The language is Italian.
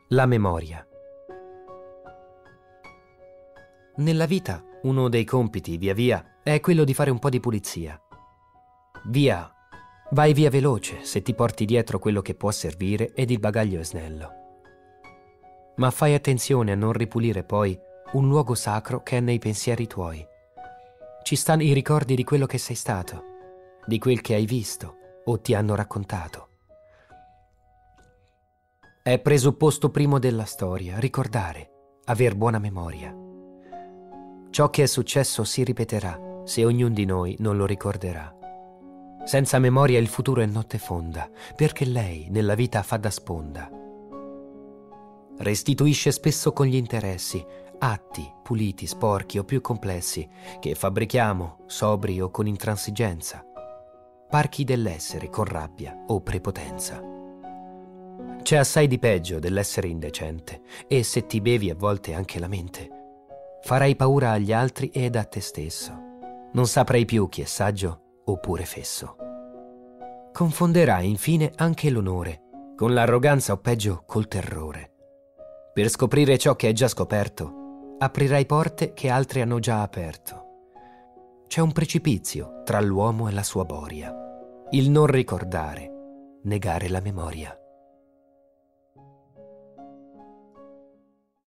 La memoria. Nella vita, uno dei compiti, via via, è quello di fare un po' di pulizia. Via, vai via veloce se ti porti dietro quello che può servire ed il bagaglio è snello. Ma fai attenzione a non ripulire poi un luogo sacro che è nei pensieri tuoi. Ci stanno i ricordi di quello che sei stato, di quel che hai visto o ti hanno raccontato. È presupposto primo della storia ricordare, aver buona memoria. Ciò che è successo si ripeterà se ognuno di noi non lo ricorderà. Senza memoria il futuro è notte fonda, perché lei nella vita fa da sponda. Restituisce spesso con gli interessi, atti puliti, sporchi o più complessi, che fabbrichiamo, sobri o con intransigenza, parchi dell'essere con rabbia o prepotenza. C'è assai di peggio dell'essere indecente, e se ti bevi a volte anche la mente, farai paura agli altri ed a te stesso. Non saprai più chi è saggio oppure fesso. Confonderai infine anche l'onore con l'arroganza o peggio col terrore. Per scoprire ciò che è già scoperto, aprirai porte che altri hanno già aperto. C'è un precipizio tra l'uomo e la sua boria. Il non ricordare, negare la memoria.